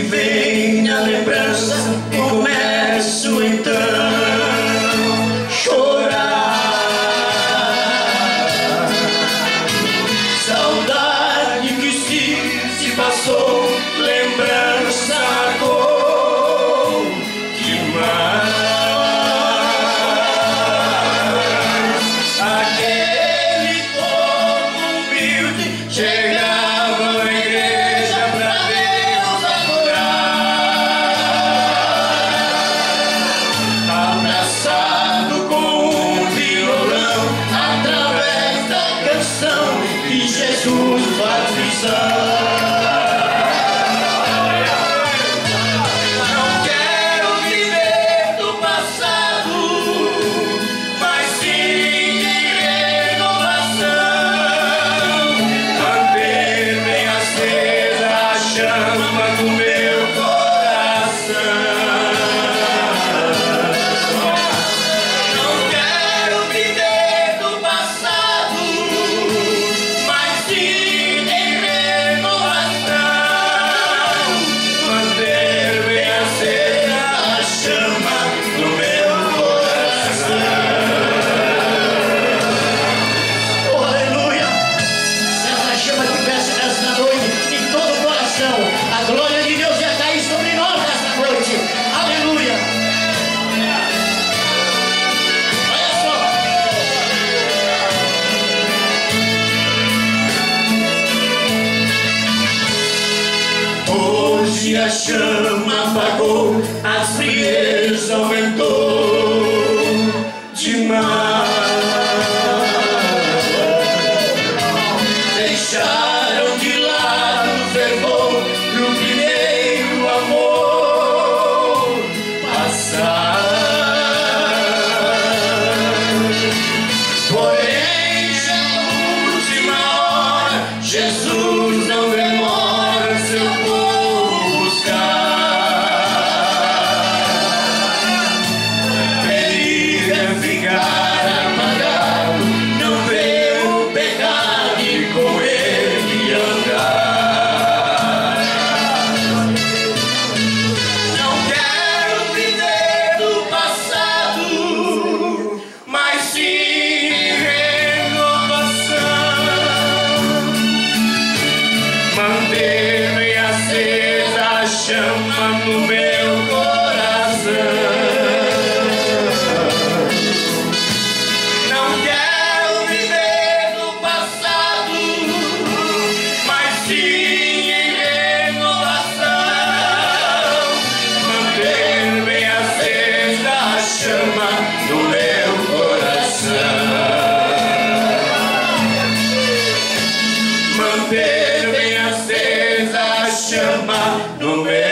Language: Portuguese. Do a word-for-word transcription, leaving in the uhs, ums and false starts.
vem a lembrança, começo então chorar. Saudade que se, se passou, lembrança marcou demais. Aquele povo humilde chegava à igreja pra Deus adorar, abraçado com um violão, através da canção que Jesus faz visão. A glória de Deus ia cair sobre nós nesta noite. Aleluia. Olha só. Hoje a chama apagou, a frieza aumentou demais. Deixaram de lado o fervor do primeiro amor passar. Porém, já na última hora, Jesus não demora seu povo buscar. Perigo é ficar apagado, não vê o pecado e com ele andar. Não quero viver do passado, mas sim renovação. Manter bem acesa a chama no meu coração. Não quero viver do passado, mas sim em renovação. Manter bem acesa a chama no meu coração. Manter bem acesa a chama no meu